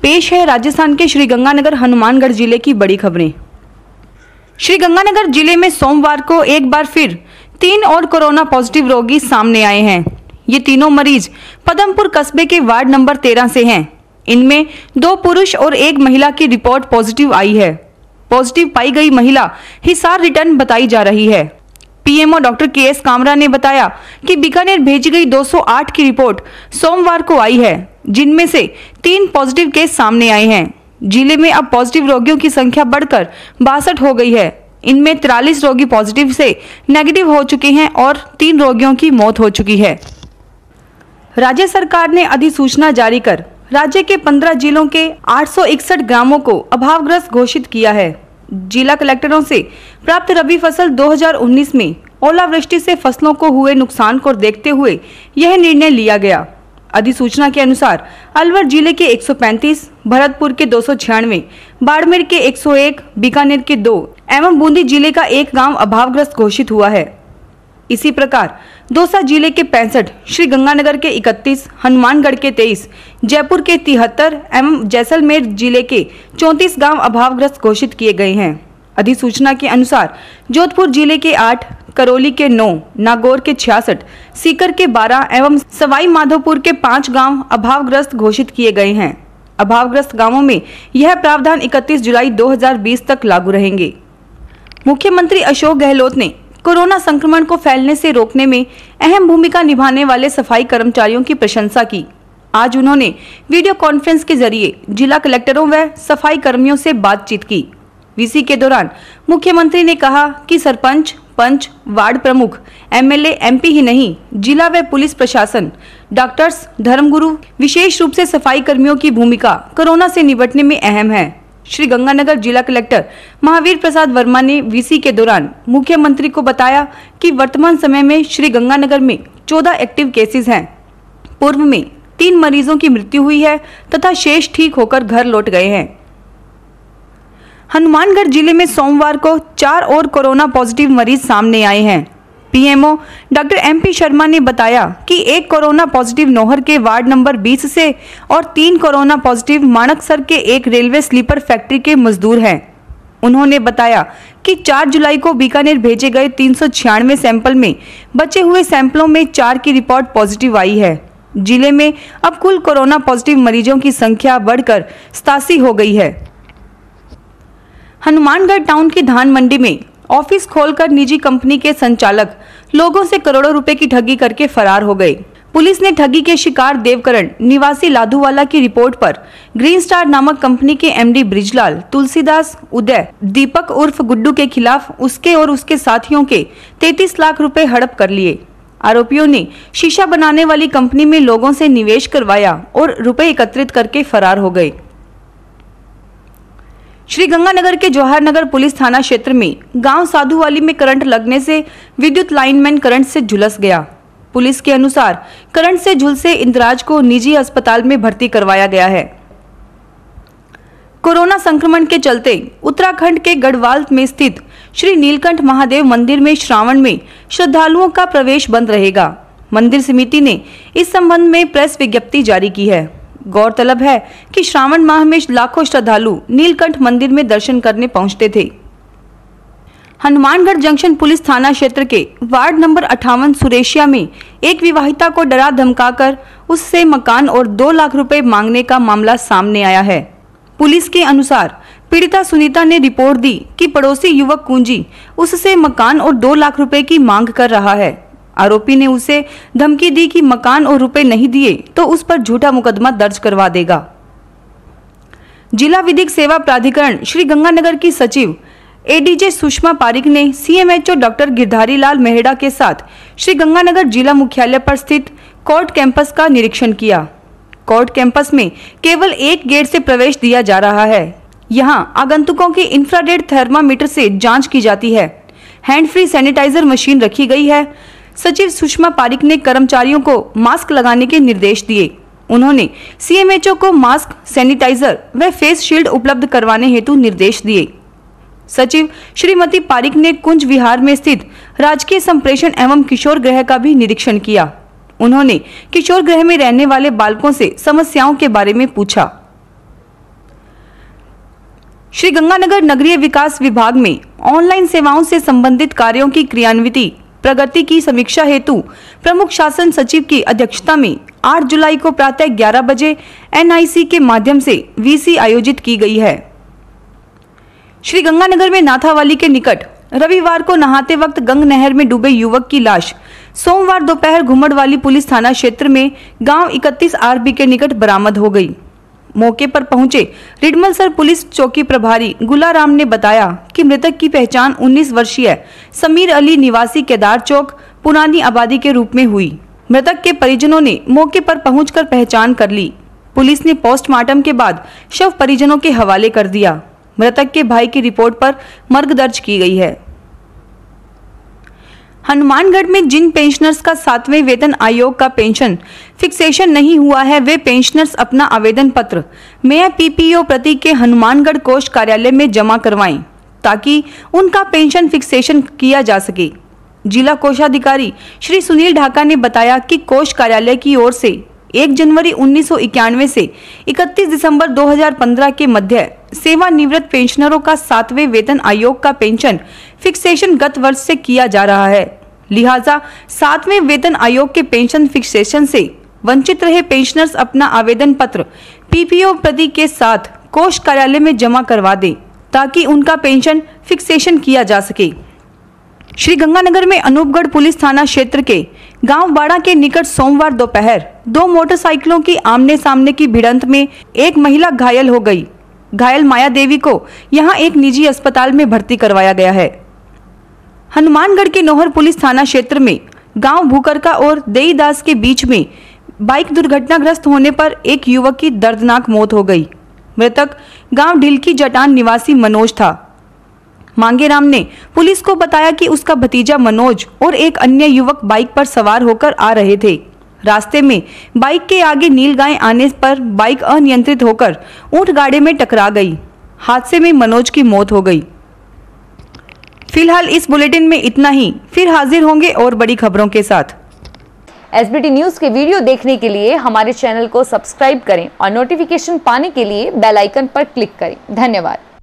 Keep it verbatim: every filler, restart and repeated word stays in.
पेश है राजस्थान के श्रीगंगानगर हनुमानगढ़ जिले की बड़ी खबरें। श्रीगंगानगर जिले में सोमवार को एक बार फिर तीन और कोरोना पॉजिटिव रोगी सामने आए हैं। ये तीनों मरीज पदमपुर कस्बे के वार्ड नंबर तेरह से हैं। इनमें दो पुरुष और एक महिला की रिपोर्ट पॉजिटिव आई है। पॉजिटिव पाई गई महिला हिसार रिटर्न बताई जा रही है। PMO doctor K S Kamra ने बताया कि बीकानेर भेजी गई दो सौ आठ की रिपोर्ट सोमवार को आई है, जिनमें से तीन पॉजिटिव केस सामने आए हैं। जिले में अब पॉजिटिव रोगियों की संख्या बढ़कर बासठ हो गई है। इनमें तिरालीस रोगी पॉजिटिव से नेगेटिव हो चुके हैं और तीन रोगियों की मौत हो चुकी है। राज्य सरकार ने अधिसूचना जारी कर राज्य के पंद्रह जिलों के आठ सौ इकसठ ग्रामों को अभावग्रस्त घोषित किया है। जिला कलेक्टरों से प्राप्त रबी फसल दो हज़ार उन्नीस में ओलावृष्टि से फसलों को हुए नुकसान को देखते हुए यह निर्णय लिया गया। अधिसूचना के अनुसार अलवर जिले के एक सौ पैंतीस, भरतपुर के दो सौ छियानवे, बाड़मेर के एक सौ एक, बीकानेर के दो एवं बूंदी जिले का एक गांव अभावग्रस्त घोषित हुआ है। इसी प्रकार दौसा जिले के पैंसठ, श्रीगंगानगर के इकतीस, हनुमानगढ़ के तेईस, जयपुर के तिहत्तर एवं जैसलमेर जिले के चौंतीस गांव अभावग्रस्त घोषित किए गए हैं। अधिसूचना के अनुसार जोधपुर जिले के आठ, करौली के नौ, नागौर के छियासठ, सीकर के बारह एवं सवाई माधोपुर के पाँच गांव अभावग्रस्त घोषित किए गए हैं। अभावग्रस्त गांवों में यह प्रावधान इकतीस जुलाई दो हज़ार बीस तक लागू रहेंगे। मुख्यमंत्री अशोक गहलोत ने कोरोना संक्रमण को फैलने से रोकने में अहम भूमिका निभाने वाले सफाई कर्मचारियों की प्रशंसा की। आज उन्होंने वीडियो कॉन्फ्रेंस के जरिए जिला कलेक्टरों व सफाई कर्मियों से बातचीत की। वीसी के दौरान मुख्यमंत्री ने कहा कि सरपंच, पंच, वार्ड प्रमुख, एमएलए, एमपी ही नहीं, जिला व पुलिस प्रशासन, डॉक्टर्स, धर्मगुरु, विशेष रूप से सफाई कर्मियों की भूमिका कोरोना से निपटने में अहम है। श्रीगंगानगर जिला कलेक्टर महावीर प्रसाद वर्मा ने वीसी के दौरान मुख्यमंत्री को बताया कि वर्तमान समय में श्रीगंगानगर में चौदह एक्टिव केसेस हैं। पूर्व में तीन मरीजों की मृत्यु हुई है तथा शेष ठीक होकर घर लौट गए हैं। हनुमानगढ़ जिले में सोमवार को चार और कोरोना पॉजिटिव मरीज सामने आए हैं। पीएमओ डॉक्टर एमपी शर्मा ने बताया कि एक कोरोना पॉजिटिव नौहर के वार्ड नंबर बीस से और तीन कोरोना पॉजिटिव माणकसर के एक रेलवे स्लीपर फैक्ट्री के मजदूर हैं। उन्होंने बताया कि चार जुलाई को बीकानेर भेजे गए तीन सौ छियानवे सैंपल में बचे हुए सैंपलों में चार की रिपोर्ट पॉजिटिव आई है। जिले में अब कुल कोरोना पॉजिटिव मरीजों की संख्या बढ़कर सतासी हो गई है। हनुमानगढ़ टाउन की धान मंडी में ऑफिस खोलकर निजी कंपनी के संचालक लोगों से करोड़ों रुपए की ठगी करके फरार हो गए। पुलिस ने ठगी के शिकार देवकरण निवासी लाधूवाला की रिपोर्ट पर ग्रीन स्टार नामक कंपनी के एमडी ब्रिजलाल, तुलसीदास, उदय, दीपक उर्फ गुड्डू के खिलाफ उसके और उसके साथियों के तैंतीस लाख रुपए हड़प कर लिए। आरोपियों ने शीशा बनाने वाली कंपनी में लोगों से निवेश करवाया और रुपए एकत्रित करके फरार हो गए। श्रीगंगानगर के जवाहरनगर पुलिस थाना क्षेत्र में गांव साधुवाली में करंट लगने से विद्युत लाइनमैन करंट से झुलस गया। पुलिस के अनुसार करंट से झुलसे इंद्राज को निजी अस्पताल में भर्ती करवाया गया है। कोरोना संक्रमण के चलते उत्तराखंड के गढ़वाल में स्थित श्री नीलकंठ महादेव मंदिर में श्रावण में श्रद्धालुओं का प्रवेश बंद रहेगा। मंदिर समिति ने इस संबंध में प्रेस विज्ञप्ति जारी की है। गौरतलब है कि श्रावण माह में लाखों श्रद्धालु नीलकंठ मंदिर में दर्शन करने पहुंचते थे। हनुमानगढ़ जंक्शन पुलिस थाना क्षेत्र के वार्ड नंबर अट्ठावन सुरेशिया में एक विवाहिता को डरा धमकाकर उससे मकान और दो लाख रुपए मांगने का मामला सामने आया है। पुलिस के अनुसार पीड़िता सुनीता ने रिपोर्ट दी कि पड़ोसी युवक कुंजी उससे मकान और दो लाख रुपए की मांग कर रहा है। आरोपी ने उसे धमकी दी कि मकान और रुपए नहीं दिए तो उस पर झूठा मुकदमा दर्ज करवा देगा। जिला विधिक सेवा प्राधिकरण श्रीगंगानगर की सचिव एडीजे सुषमा पारिक ने सीएमएचओ डॉक्टर गिरधारी लाल मेहड़ा के साथ श्रीगंगानगर जिला मुख्यालय पर स्थित कोर्ट कैंपस का निरीक्षण किया। कोर्ट कैंपस में केवल एक गेट से प्रवेश दिया जा रहा है। यहां आगंतुकों की इंफ्रारेड थर्मामीटर से जांच की जाती है। हैंड फ्री सैनिटाइजर मशीन रखी गई है। सचिव सुषमा पारिक ने कर्मचारियों को मास्क लगाने के निर्देश दिए। उन्होंने सीएमएचओ को मास्क, सैनिटाइजर व फेस शील्ड उपलब्ध करवाने हेतु निर्देश दिए। सचिव श्रीमती पारिक ने कुंज विहार में स्थित राजकीय संप्रेषण एवं किशोर गृह का भी निरीक्षण किया। उन्होंने किशोर गृह में रहने वाले बालकों से समस्याओं के बारे में पूछा। श्रीगंगानगर नगरीय विकास विभाग में ऑनलाइन सेवाओं से संबंधित कार्यों की क्रियान्विति प्रगति की समीक्षा हेतु प्रमुख शासन सचिव की अध्यक्षता में आठ जुलाई को प्रातः ग्यारह बजे एन आई सी के माध्यम से वी सी आयोजित की गई है। श्रीगंगानगर में नाथावाली के निकट रविवार को नहाते वक्त गंग नहर में डूबे युवक की लाश सोमवार दोपहर घुमड़वाली पुलिस थाना क्षेत्र में गांव इकतीस आर बी के निकट बरामद हो गई। मौके पर पहुंचे रिडमलसर पुलिस चौकी प्रभारी गुलाराम ने बताया कि मृतक की पहचान उन्नीस वर्षीय समीर अली निवासी केदार चौक पुरानी आबादी के रूप में हुई। मृतक के परिजनों ने मौके पर पहुंचकर पहचान कर ली। पुलिस ने पोस्टमार्टम के बाद शव परिजनों के हवाले कर दिया। मृतक के भाई की रिपोर्ट पर मर्ग दर्ज की गई है। हनुमानगढ़ में जिन पेंशनर्स का सातवें वेतन आयोग का पेंशन फिक्सेशन नहीं हुआ है, वे पेंशनर्स अपना आवेदन पत्र mayor P P O Prateek के हनुमानगढ़ कोष कार्यालय में जमा करवाएं ताकि उनका पेंशन फिक्सेशन किया जा सके। जिला कोषाधिकारी श्री सुनील ढाका ने बताया कि कोष कार्यालय की ओर से एक जनवरी उन्नीस सौ इक्यानवे से इकतीस दिसंबर दो हज़ार पंद्रह के मध्य सेवानिवृत्त पेंशनरों का सातवें वेतन आयोग का पेंशन फिक्सेशन गत वर्ष से किया जा रहा है। लिहाजा सातवें वेतन आयोग के पेंशन फिक्सेशन से वंचित रहे पेंशनर्स अपना आवेदन पत्र पी पी ओ प्रति के साथ कोष कार्यालय में जमा करवा दें ताकि उनका पेंशन फिक्सेशन किया जा सके। श्रीगंगानगर में अनूपगढ़ पुलिस थाना क्षेत्र के गांव बाड़ा के निकट सोमवार दोपहर दो मोटरसाइकिलों की आमने सामने की भिड़ंत में एक महिला घायल हो गई। घायल माया देवी को यहां एक निजी अस्पताल में भर्ती करवाया गया है। हनुमानगढ़ के नोहर पुलिस थाना क्षेत्र में गांव भूकरका और देईदास के बीच में बाइक दुर्घटनाग्रस्त होने पर एक युवक की दर्दनाक मौत हो गई। मृतक गांव ढिलकी जटान निवासी मनोज था। मांगेराम ने पुलिस को बताया कि उसका भतीजा मनोज और एक अन्य युवक बाइक पर सवार होकर आ रहे थे। रास्ते में बाइक के आगे नील गाय आने पर बाइक अनियंत्रित होकर ऊंट गाड़े में टकरा गई। हादसे में मनोज की मौत हो गई। फिलहाल इस बुलेटिन में इतना ही, फिर हाजिर होंगे और बड़ी खबरों के साथ। एस बी टी न्यूज के वीडियो देखने के लिए हमारे चैनल को सब्सक्राइब करें और नोटिफिकेशन पाने के लिए बेल आइकन पर क्लिक करें। धन्यवाद।